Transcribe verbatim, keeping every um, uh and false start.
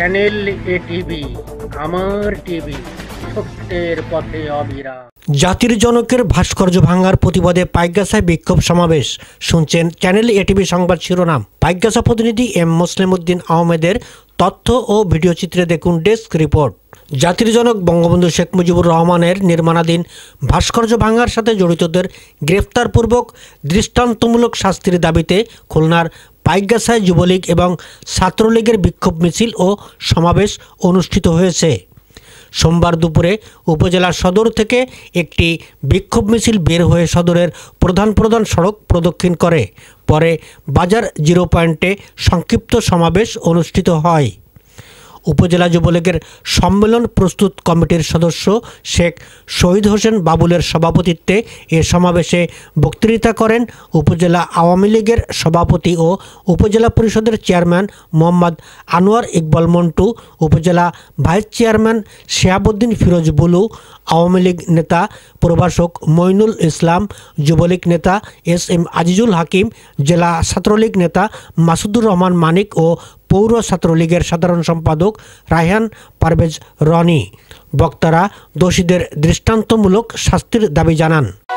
Channel A TV, আমার TV, সত্যের পথে অবিরাম। জাতির জনকের ভাস্কর্য ভাঙার প্রতিবাদে পাইকগাছায় বিক্ষোভ সমাবেশ। শুনছেন চ্যানেল এ টিভি সংবাদ শিরোনাম। পাইকগাছা প্রতিনিধি এম মুসলিম উদ্দিন আহমেদের তথ্য ও ভিডিও চিত্রে দেখুন ডেস্ক রিপোর্ট। জাতির জনক বঙ্গবন্ধু শেখ মুজিবুর রহমানের নির্মাণাধীন ভাস্কর্য ভাঙার সাথে জড়িতদের গ্রেফতারপূর্বক দৃষ্টান্তমূলক শাস্তির দাবিতে খুলনার পাইকগাছায় যুবলীগ এবং ছাত্রলীগের বিক্ষোভ মিছিল ও সমাবেশ অনুষ্ঠিত হয়েছে। সোমবার দুপুরে উপজেলা সদর থেকে একটি বিক্ষোভ মিছিল বের হয়ে সদরের প্রধান প্রধান সড়ক প্রদক্ষিণ করে পরে বাজার জিরো পয়েন্টে সংক্ষিপ্ত সমাবেশ অনুষ্ঠিত হয়। উপজেলা যুবলীগের সম্মেলন প্রস্তুত কমিটির সদস্য শেখ শহীদ হোসেন বাবুলের সভাপতিত্বে এ সমাবেশে বক্তৃতা করেন উপজেলা আওয়ামী লীগের সভাপতি ও উপজেলা পরিষদের চেয়ারম্যান মোহাম্মদ আনোয়ার ইকবাল মন্টু, উপজেলা ভাইস চেয়ারম্যান শিহাবুদ্দিন ফিরোজ বুলু, আওয়ামী লীগ নেতা প্রভাষক মইনুল ইসলাম, যুবলীগ নেতা এস এম আজিজুল হাকিম, জেলা ছাত্রলীগ নেতা মাসুদুর রহমান মানিক ও পৌর ছাত্রলীগের সাধারণ সম্পাদক রায়হান পারভেজ রনি। বক্তারা দোষীদের দৃষ্টান্তমূলক শাস্তির দাবি জানান।